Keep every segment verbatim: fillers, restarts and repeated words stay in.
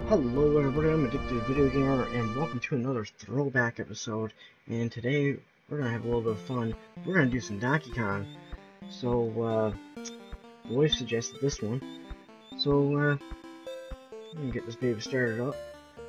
Hello everybody, I'm Addicted Video Gamer, and welcome to another throwback episode. And today, we're gonna have a little bit of fun. We're gonna do some Donkey Kong. So, uh, the wife suggested this one. So, uh, I'm gonna get this baby started up.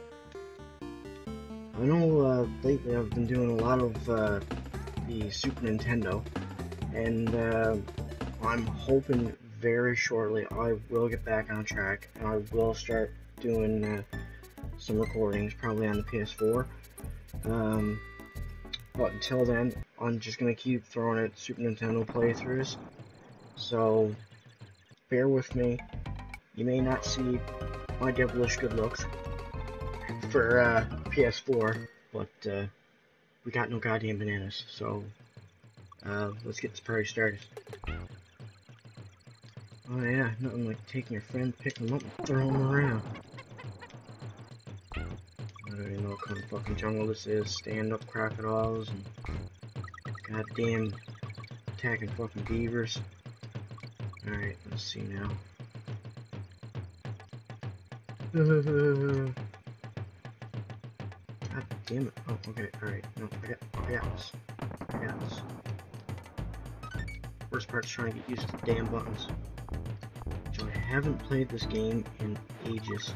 I know, uh, lately I've been doing a lot of, uh, the Super Nintendo. And, uh, I'm hoping very shortly I will get back on track, and I will start doing uh, some recordings, probably on the P S four. Um, but until then, I'm just gonna keep throwing at Super Nintendo playthroughs. So bear with me. You may not see my devilish good looks for uh, P S four, but uh, we got no goddamn bananas. So uh, let's get this party started. Oh yeah, nothing like taking your friend, picking them up, and throwing them around. I don't even know what kind of fucking jungle this is. Stand-up crocodiles and goddamn attacking fucking beavers. Alright, let's see now. God damn it. Oh, okay, alright. No, I got, I got this. I got this. Worst part's trying to get used to the damn buttons. So I haven't played this game in ages.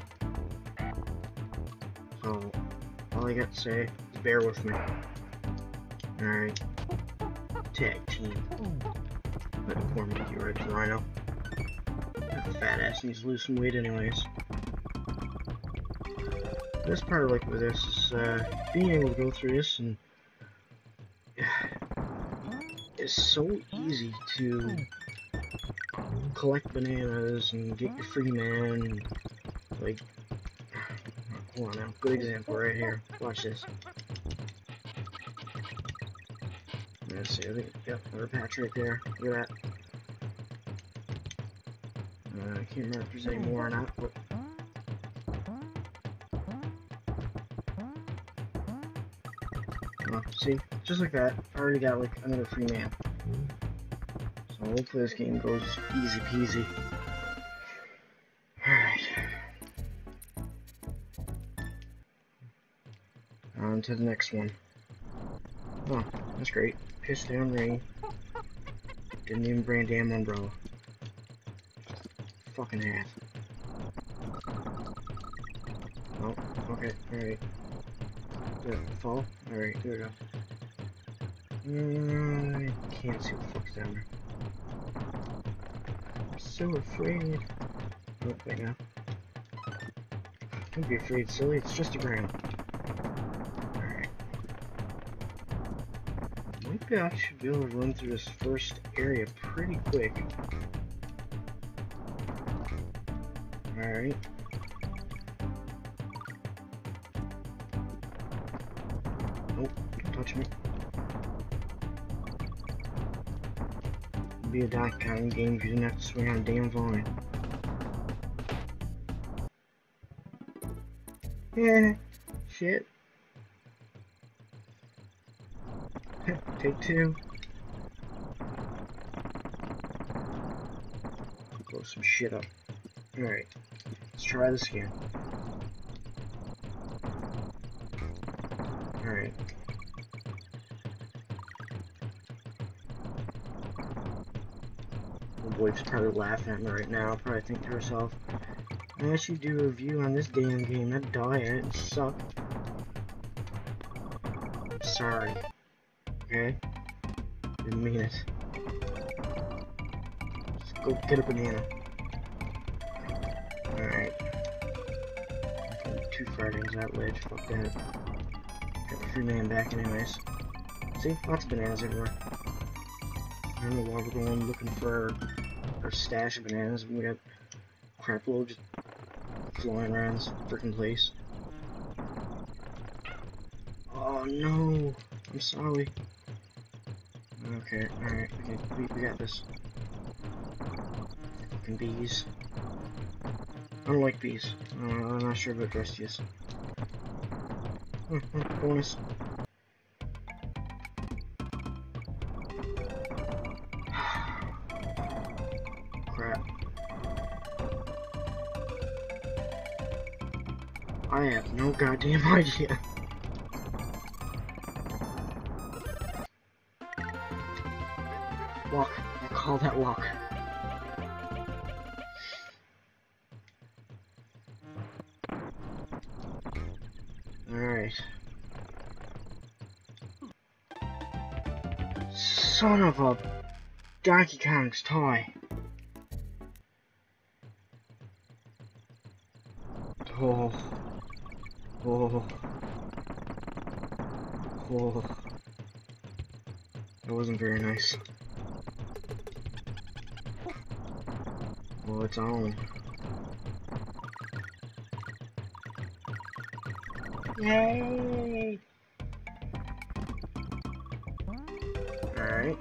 So, all I got to say is bear with me. Alright. Tag team. Let the poor Mickey Red Rhino. That fat ass needs to lose some weight anyways. The best part like with this is uh, being able to go through this, and it's so easy to collect bananas and get your free man. Like, hold on now, good example right here. Watch this. Let's see, I think, yep, another patch right there. Look at that. Uh, I can't remember if there's any more or not, but oh, see, just like that, I already got like another free man. So hopefully this game goes easy peasy. Alright. On to the next one. Oh, that's great. Piss down rain. Didn't even bring a damn umbrella. Fucking hat. Oh, okay, alright. Did it fall? Alright, there we go. Mm, I can't see what the fuck's down there. I'm so afraid. Oh, wait now. Don't be afraid, silly. It's just a ground. Alright. Maybe I should be able to run through this first area pretty quick. Alright. Nope, don't touch me. It'd be a Donkey Kong game if you didn't have to swing on a damn vine. Yeah, shit. Take two. Blow some shit up. Alright, let's try this again. Alright. My wife's probably laughing at me right now, probably think to herself, I should do a review on this damn game, I'd die at it and suck. I'm sorry. Okay? Didn't mean it. Just go get a banana. Alright. Too far into that ledge, fuck that. Got the free man back anyways. See? Lots of bananas everywhere. I don't know why we're going looking for our stash of bananas. We got crap loads flying around this freaking place. Oh no! I'm sorry. Okay, alright, okay, we, we got this. Fucking bees. I don't like bees. Uh, I'm not sure about Drustius. Oh, oh, bonus. Crap. I have no goddamn idea. Luck. I'll call that luck. Alright. Son of a Donkey Kong's toy. Oh. Oh. Oh. That wasn't very nice. Well, it's on. Yay! Alright.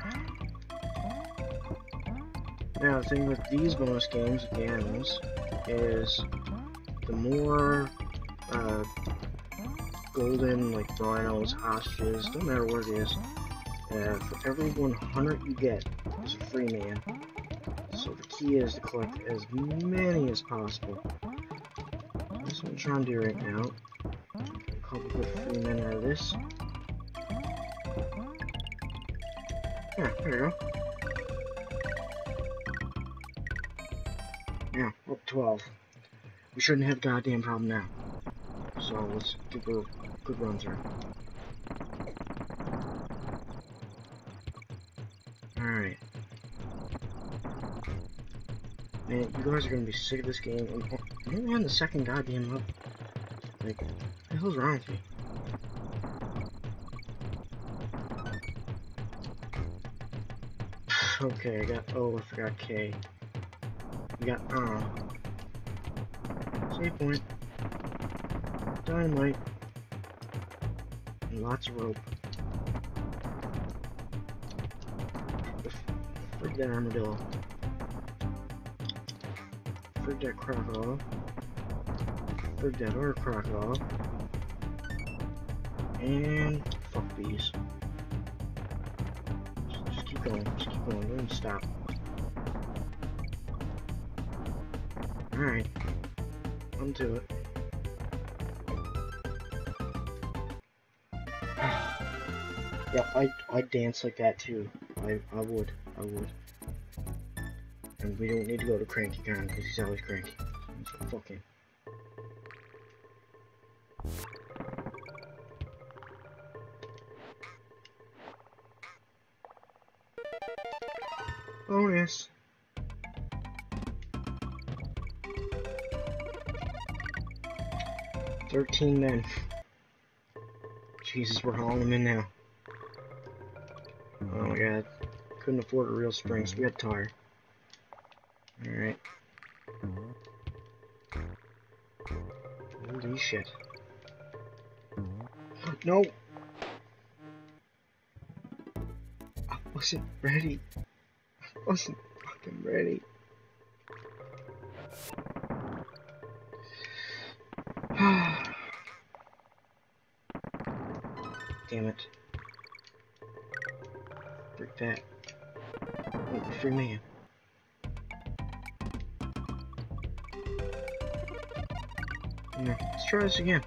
Now, the thing with these bonus games with the animals is the more uh, golden, like rhinos, ostriches, no matter what it is, uh, for every one hundred you get, there's a free man. So the key is to collect as many as possible. That's what I'm trying to do right now. A couple good free men out of this. Yeah, there you go. Yeah, up to twelve. We shouldn't have a goddamn problem now. So let's give her a good run through. Alright. Man, you guys are gonna be sick of this game. I'm only on the second goddamn level. Like, what the hell's wrong with me? Okay, I got O, I forgot K. We got uh. Save point. Dynamite. And lots of rope. Frig that armadillo. Frig that crocodile. Frig that other crocodile. And fuck these. Just, just keep going, just keep going, don't even stop. Alright. Onto it. Yeah, I I dance like that too. I I would, I would. And we don't need to go to Cranky Kong because he's always cranky. So fuck him. Bonus. Thirteen men. Jesus, we're hauling them in now. Oh my god. Couldn't afford a real spring, so we got tire. Alright. Holy shit. No! I wasn't ready. I wasn't fucking ready. Damn it. Break that. Oh, free man. No, let's try this again.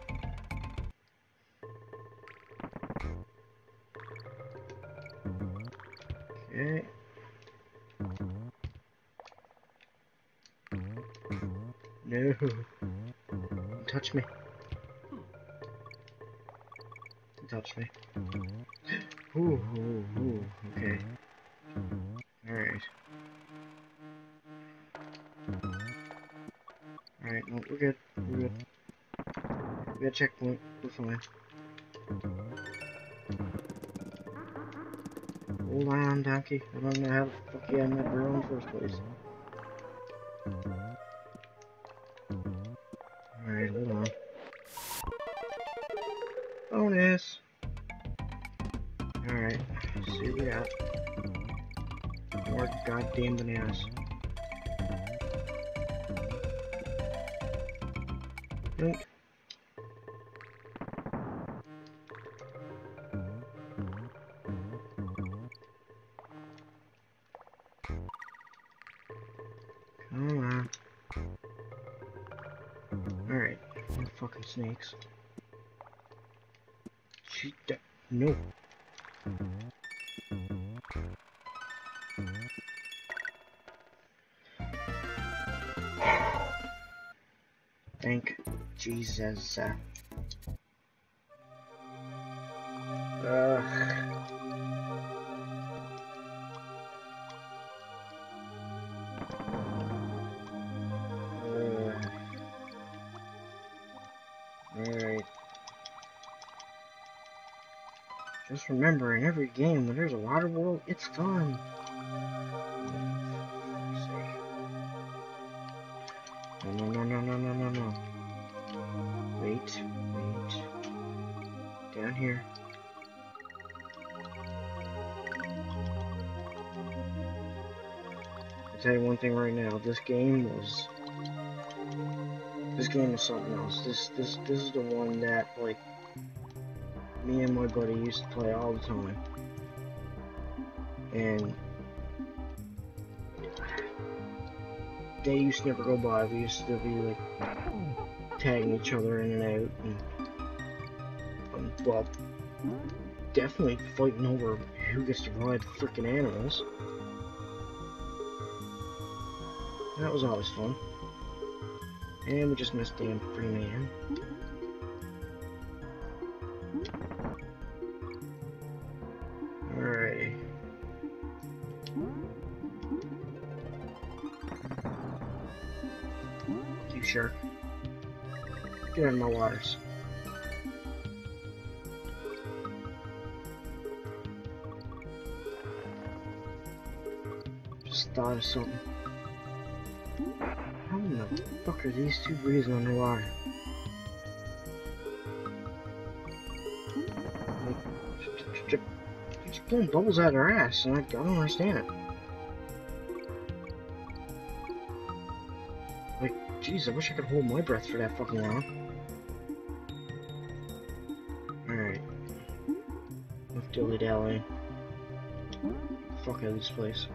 Okay. No. Don't touch me. Don't touch me. Ooh, ooh, ooh. Okay. Alright. Alright, no, we're good. We're good. We got a checkpoint. We're fine. Hold on, donkey. I don't know how the fuck you had that barrel in the first place. Alright, hold on. Bonus! Alright, see what we got. More goddamn bananas. Nope. Come on. Alright. More fucking snakes. She, no. Thank Jesus. Uh, uh, Alright. Just remember, in every game, when there's a water world, it's fun. No, no, no, no, no, no, no, no. Wait, wait. Down here. I'll tell you one thing right now. This game was... This game is something else. This, this, this is the one that, like, me and my buddy used to play all the time. And... Day used to never go by. We used to be, like, tagging each other in and out. And, um, well, definitely fighting over who gets to ride the freaking animals. That was always fun. And we just missed damn free man. Alright. You sure? Get out of my waters. Just thought of something. How in the fuck are these two breathing underwater? Like, they're just blowing bubbles out of their ass, and I don't understand it. Like, jeez, I wish I could hold my breath for that fucking long. Alright. Enough dilly-dallying. Fuck out of this place.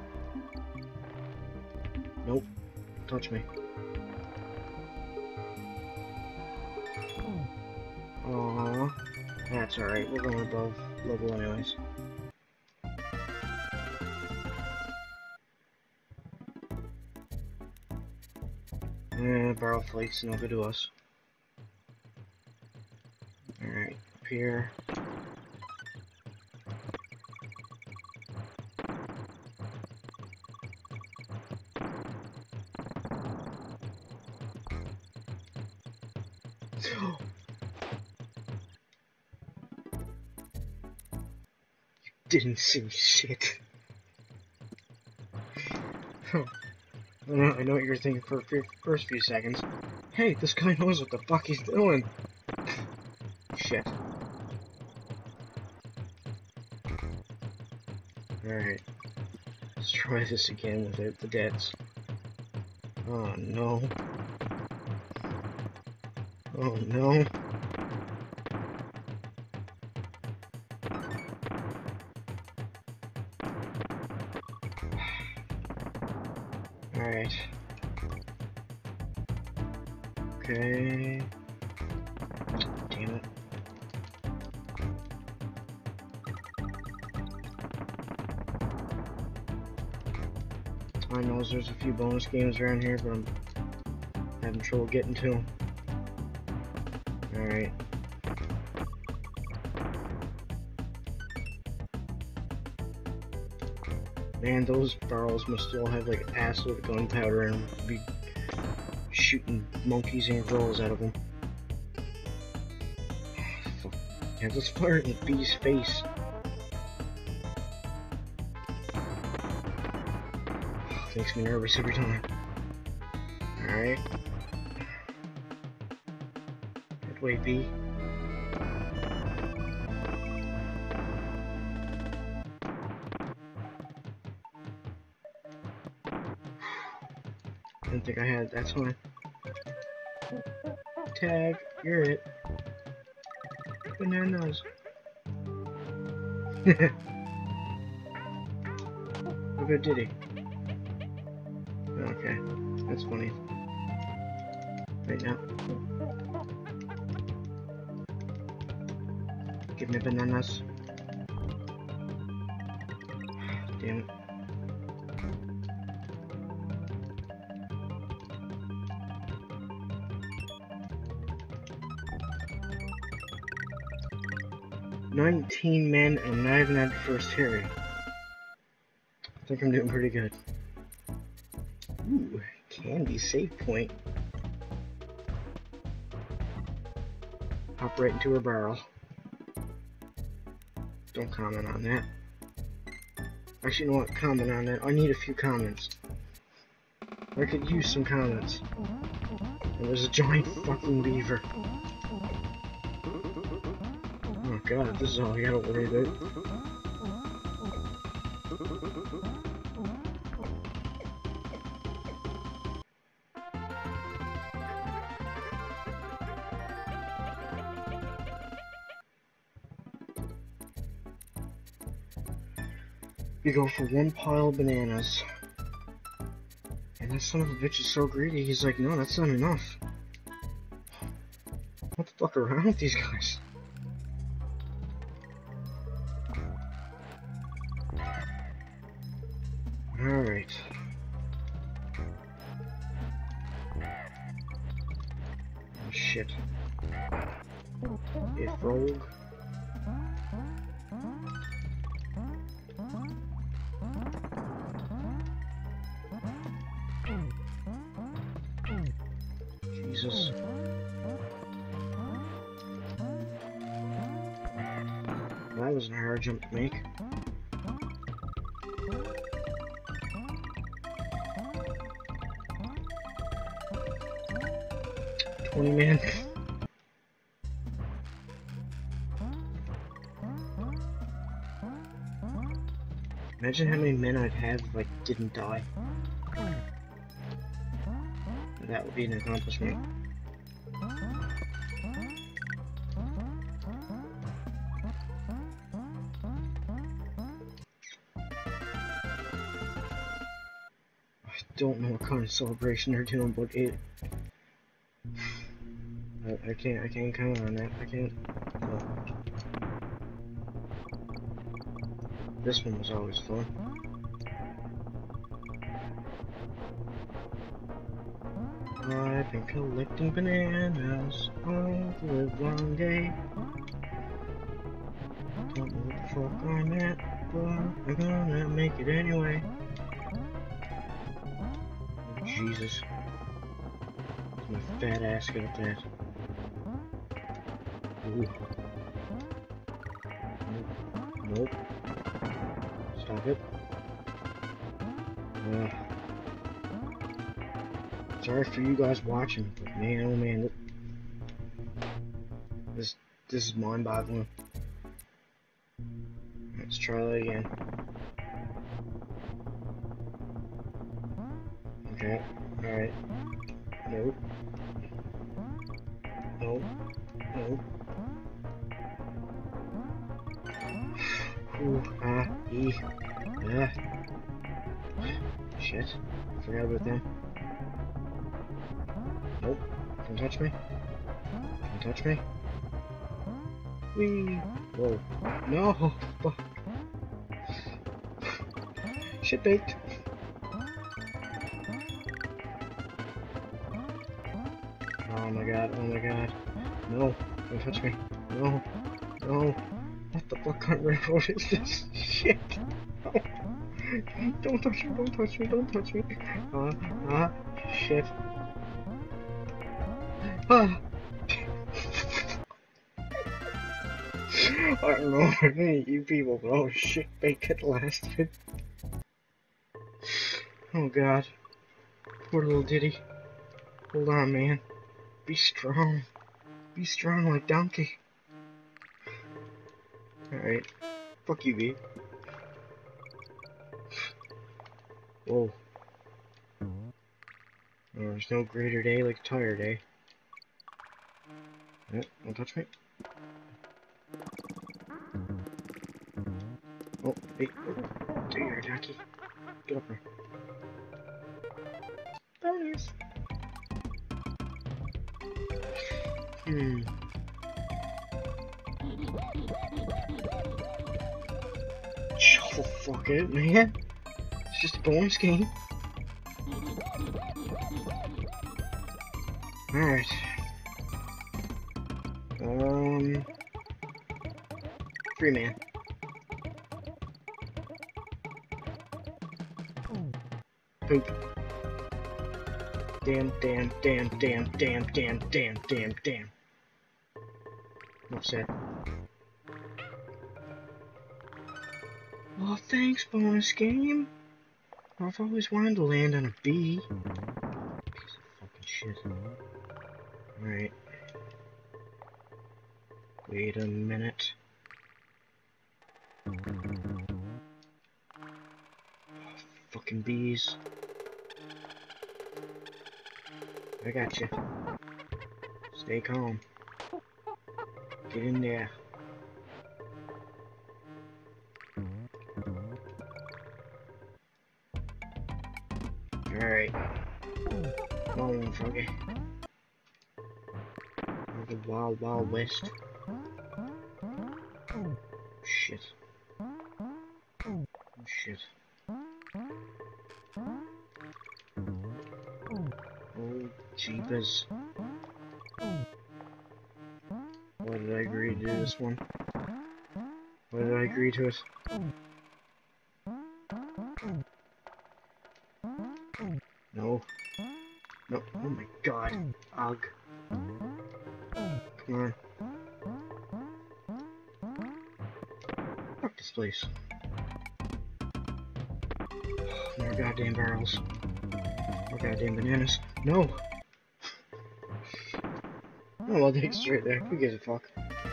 Nope. Touch me. Aww. That's alright, we're going above level anyways. Eh, barrel flakes, no good to us. Alright, up here. Didn't see shit. Huh. I know, I know what you're thinking for the first few seconds. Hey, this guy knows what the fuck he's doing. Shit. Alright. Let's try this again without the deaths. Oh no. Oh no. Alright. Okay. Damn it. I know there's a few bonus games around here, but I'm having trouble getting to them. Alright. Man, those barrels must still have like acid of gunpowder and be shooting monkeys and girls out of them. Fuck. Yeah, let's fire it in the bee's face. Makes me nervous every time. Alright. That way, bee. Didn't think I had, that's fine. Tag, you're it. Bananas. How good did he? Okay, that's funny. Right now. Give me bananas. Damn it. nineteen men and not even at the first carry. I think I'm doing pretty good. Ooh, candy save point. Hop right into a barrel. Don't comment on that. Actually, you know what? Comment on that. I need a few comments. I could use some comments. And there's a giant fucking beaver. Oh god, this is all I gotta worry about. You go for one pile of bananas. And that son of a bitch is so greedy, he's like, no, that's not enough. What the fuck around with these guys? Alright. Oh, shit. If rogue. Jesus. That wasn't a hard jump to make. twenty man. Imagine how many men I'd have if I didn't die. That would be an accomplishment. I don't know what kind of celebration they're doing, but it... I, I can't, I can't count on that, I can't... No. This one was always fun. I've been collecting bananas all the long day. Don't know what the fuck I'm at, but I'm gonna make it anyway. Oh, Jesus. My fat ass got that. Ooh. Nope. Nope. Stop it. Uh. Sorry for you guys watching, but man, oh man, this this is mind-boggling. Let's try that again. Okay, all right. Nope. Nope. Nope. Ooh, ah, e, ah. Shit, forgot about them. Nope. Don't touch me. Don't touch me. Whee! Whoa. No! Fuck. Shit baked. Oh my god, oh my god. No. Don't touch me. No. No. What the fuck kind of railroad is this? Shit! No. Don't touch me, don't touch me, don't touch me. Ah, uh, ah, uh, shit. Ah. I don't know if any of you people, but oh shit, bake at last. Oh god. Poor little Diddy. Hold on, man. Be strong. Be strong like Donkey. Alright. Fuck you, B. Whoa. Oh, there's no greater day like a tire day. Yep, don't touch me. Oh, hey. Oh, there you are, Donkey. Get up there. Bonus. Hmm. Oh, fuck it, man. It's just a bonus game. Alright. Um... Free man. Poop. Damn, damn, damn, damn, damn, damn, damn, damn, damn. Enough said. Oh, thanks, bonus game. I've always wanted to land on a bee. Piece of fucking shit. Alright. Wait a minute. Fucking bees. I got you. Stay calm. Get in there. Alright. Come on, Froggy. The wild, wild west. Shit. Oh, shit. Oh, jeepers. Why did I agree to do this one? Why did I agree to it? No. No. Oh my god. Ugh. Come on. Fuck this place. More goddamn barrels. More goddamn bananas. No! Oh, I'll take it straight there. Who gives a fuck?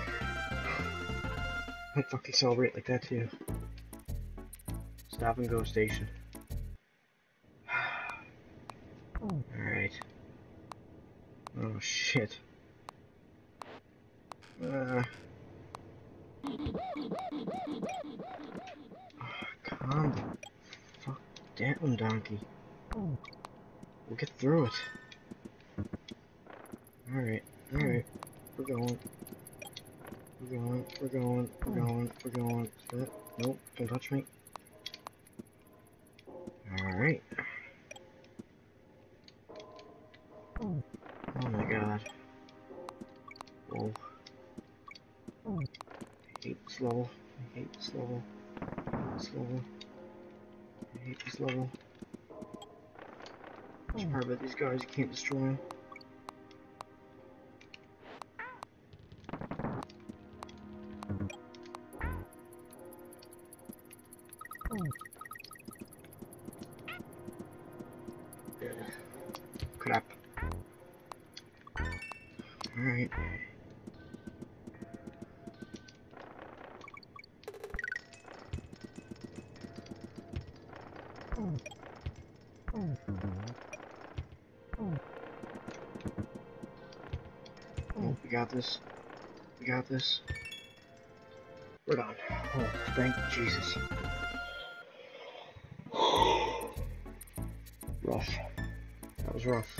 I'd fucking celebrate like that too. Stop and go station. Alright. Oh shit. Uh. Oh, calm the fuck down, donkey. We'll get through it. Alright, alright. We're going. We're going, we're going, we're going, we're going. Stop. Nope, don't touch me. Alright. Oh my god. Whoa. I hate this level. I hate this level. I hate this level. I hate this level. Which part about these guys you can't destroy? Crap. Alright. Oh, we got this. We got this. We're done. Oh, thank Jesus. Rough. That was rough.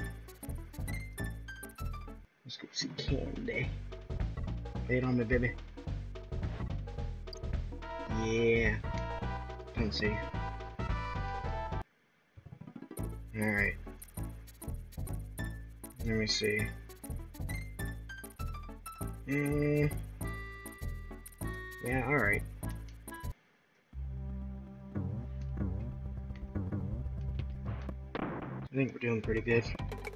Let's go see Candy. Lay it on me, baby. Yeah. Don't see. Alright. Let me see. Mm. Yeah, alright. I think we're doing pretty good.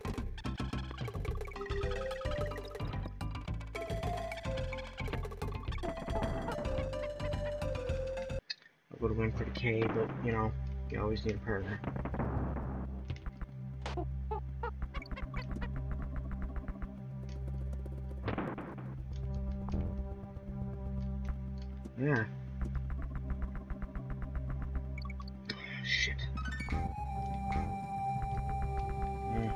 I would have went for the K, but you know, you always need a partner. Yeah. Shit. Yeah.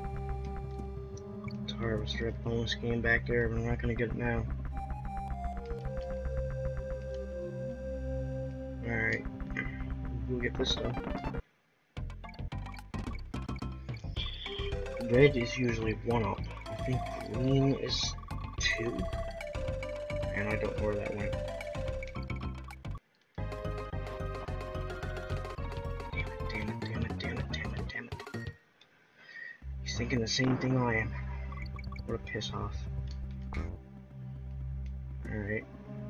It's hard to strip bonus game back there, but I'm not gonna get it now. Alright. We'll get this done. Red is usually one up. I think green is two. And I don't know where that went. thinking the same thing I am. What a piss off. Alright.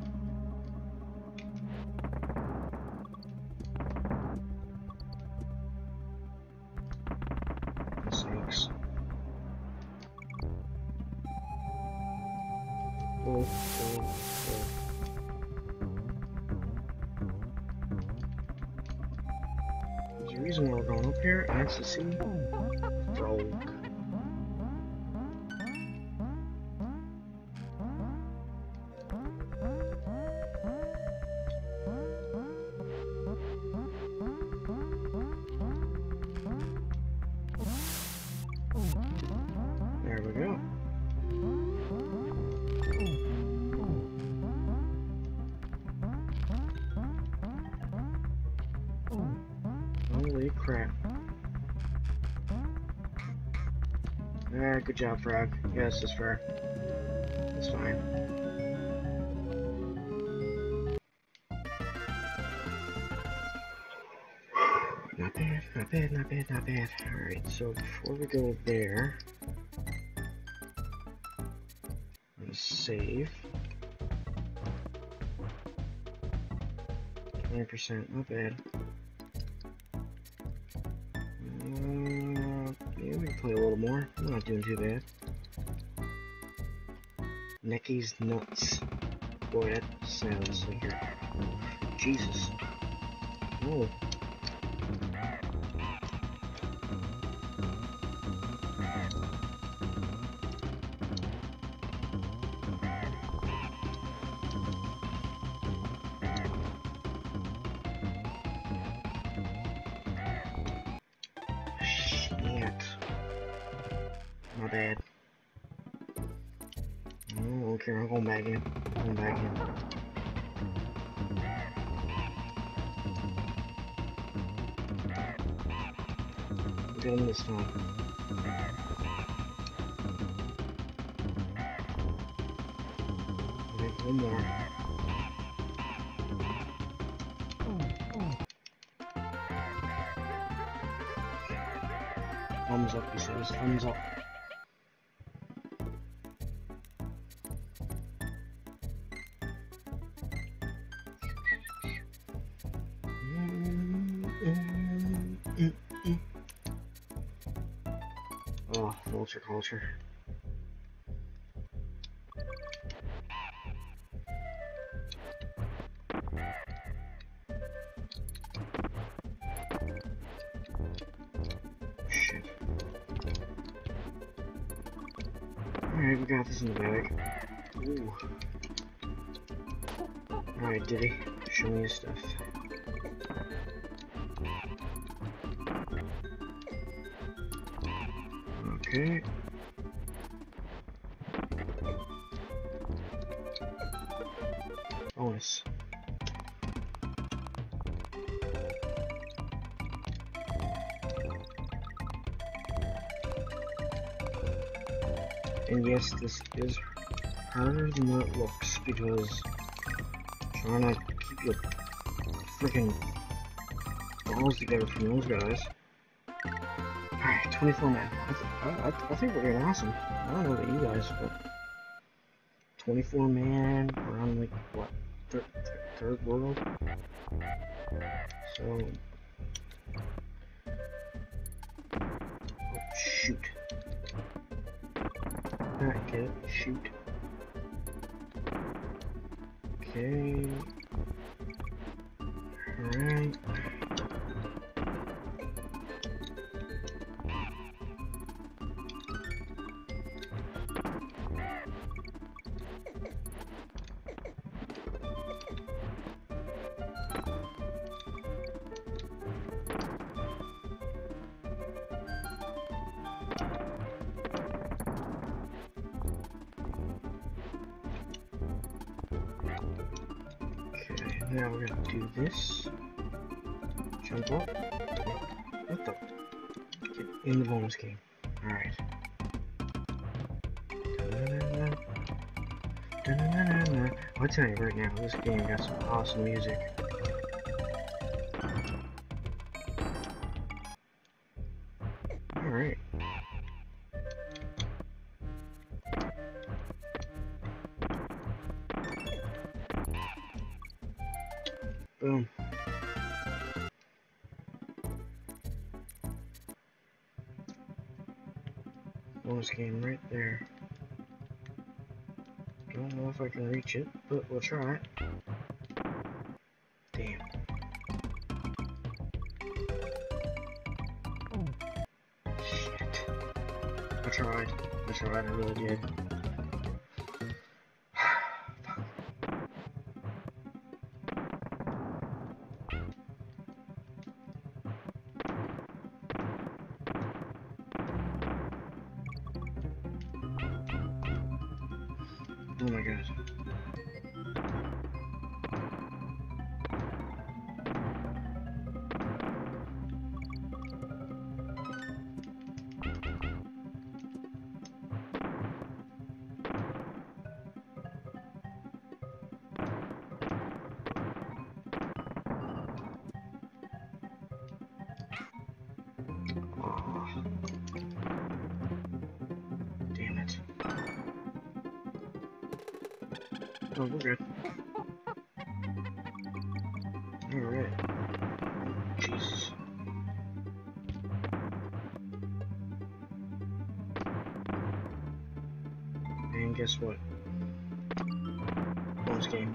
Thanks. Oh, oh, oh. There's a reason why we're going up here, and that's to see Frog. There we go. Holy crap. Alright, good job, Frog. Yes, that's fair. It's fine. Not bad, not bad, not bad, not bad. Alright, so before we go there, I'm gonna save. twenty percent, not bad. Uh, yeah, we can play a little more. I'm not doing too bad. Necky's Nuts. Boy, that sounds like you're... Jesus. Oh. My bad. Oh, okay, I'm going back in. I'm going back in. Get him this time. Okay, one more. Thumbs up, he says. Thumbs up. Oh, vulture culture. Shit. Alright, we got this in the bag. Ooh. Alright, Diddy, show me your stuff. Okay. Bonus. And yes, this is harder than what it looks because I'm trying to keep your freaking balls together from those guys. Alright, twenty-four men. I, th I, I, I think we're doing awesome. I don't know about you guys, but twenty-four man, around like, what, third, third world? So... Oh, shoot. Alright, get it, shoot. Okay. Alright. Now we're gonna do this. Jump up. What the? Get in the bonus game. Alright. I'll tell you right now, this game got some awesome music. Alright. Boom. Bonus game right there. Don't know if I can reach it, but we'll try it. Damn. Shit. I tried. I tried, I really did. Oh my god. Oh. Damn it. Oh, we're good. Alright. Jesus. And guess what? Bonus game.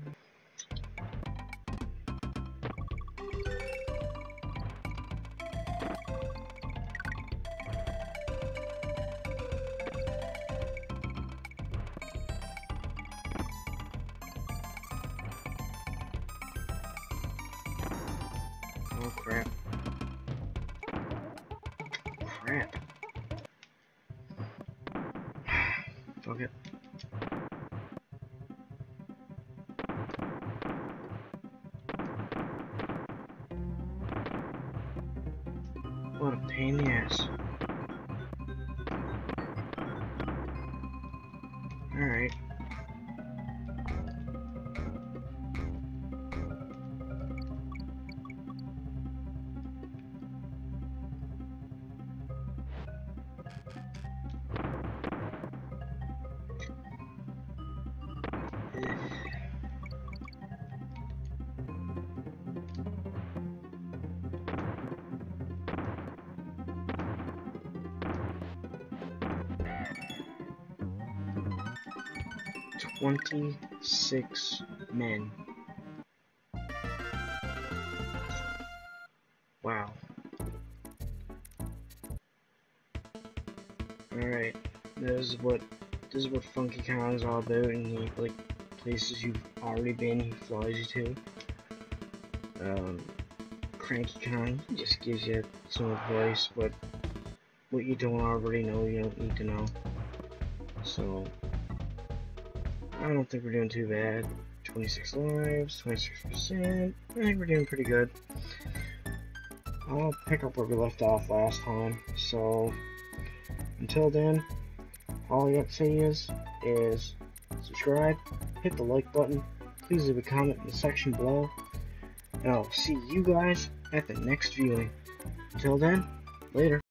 Oh crap. Crap. Fuck it. What a pain in the ass. Alright. Twenty-six men. Wow. Alright. This is what this is what Funky Kong is all about, and he like places you've already been, he flies you to. Um Cranky Kong, he just gives you some advice, but what you don't already know, you don't need to know. So I don't think we're doing too bad. twenty-six lives, twenty-six percent. I think we're doing pretty good. I'll pick up where we left off last time. So until then, all I got to say is, is subscribe, hit the like button, please leave a comment in the section below, and I'll see you guys at the next viewing. Until then, later.